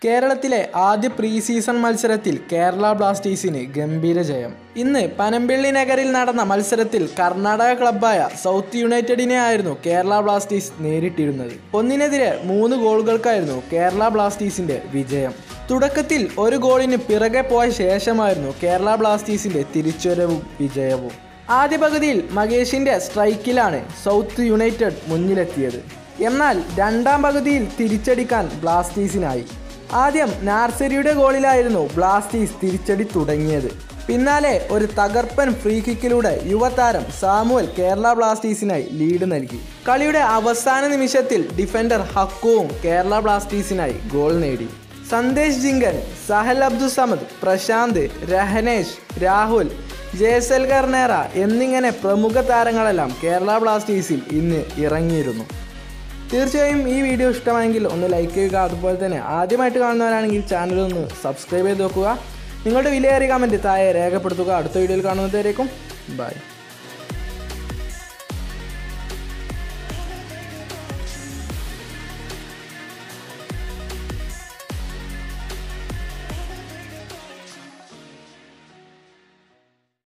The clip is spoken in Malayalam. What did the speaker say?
കേരളത്തിലെ ആദ്യ പ്രീ സീസൺ മത്സരത്തിൽ കേരള ബ്ലാസ്റ്റേഴ്സിന് ഗംഭീര ജയം. ഇന്ന് പനമ്പിള്ളി നഗറിൽ നടന്ന മത്സരത്തിൽ കർണാടക ക്ലബ്ബായ സൗത്ത് യുണൈറ്റഡിനെ ആയിരുന്നു കേരള ബ്ലാസ്റ്റേഴ്സ് നേരിട്ടിരുന്നത്. 1-3 ഗോളുകൾക്കായിരുന്നു കേരള ബ്ലാസ്റ്റേഴ്സിന്റെ വിജയം. തുടക്കത്തിൽ ഒരു ഗോളിന് പിറകെ പോയ ശേഷമായിരുന്നു കേരള ബ്ലാസ്റ്റേഴ്സിന്റെ തിരിച്ചുവരവും വിജയവും. ആദ്യ പകുതിയിൽ മകേഷിന്റെ സ്ട്രൈക്കിലാണ് സൗത്ത് യുണൈറ്റഡ് മുന്നിലെത്തിയത്. എന്നാൽ രണ്ടാം പകുതിയിൽ തിരിച്ചടിക്കാൻ ബ്ലാസ്റ്റേഴ്സിനായി. ആദ്യം നാർസരിയുടെ ഗോളിലായിരുന്നു ബ്ലാസ്റ്റേഴ്സ് തിരിച്ചടി തുടങ്ങിയത്. പിന്നാലെ ഒരു തകർപ്പൻ ഫ്രീ കിക്കിലൂടെ യുവതാരം സാമുവൽ കേരള ബ്ലാസ്റ്റേഴ്സിനായി ലീഡ് നൽകി. കളിയുടെ അവസാന നിമിഷത്തിൽ ഡിഫൻഡർ ഹക്കുവും കേരള ബ്ലാസ്റ്റേഴ്സിനായി ഗോൾ നേടി. സന്ദേശ് ജിങ്കൻ, സഹൽ അബ്ദുസമദ്, പ്രശാന്ത്, രഹനേഷ്, രാഹുൽ, ജേസൽ കർണേറ എന്നിങ്ങനെ പ്രമുഖ താരങ്ങളെല്ലാം കേരള ബ്ലാസ്റ്റേഴ്സിൽ ഇന്ന് ഇറങ്ങിയിരുന്നു. തീർച്ചയായും ഈ വീഡിയോ ഇഷ്ടമായെങ്കിൽ ഒന്ന് ലൈക്ക് ചെയ്യുക. അതുപോലെ തന്നെ ആദ്യമായിട്ട് കാണുന്നവരാണെങ്കിൽ ചാനൽ ഒന്ന് സബ്സ്ക്രൈബ് ചെയ്ത് നോക്കുക. നിങ്ങളുടെ വിലയേറിയ കമൻറ്റ് താഴെ രേഖപ്പെടുത്തുക. അടുത്ത വീഡിയോയിൽ കാണുന്നതായിരിക്കും. ബൈ.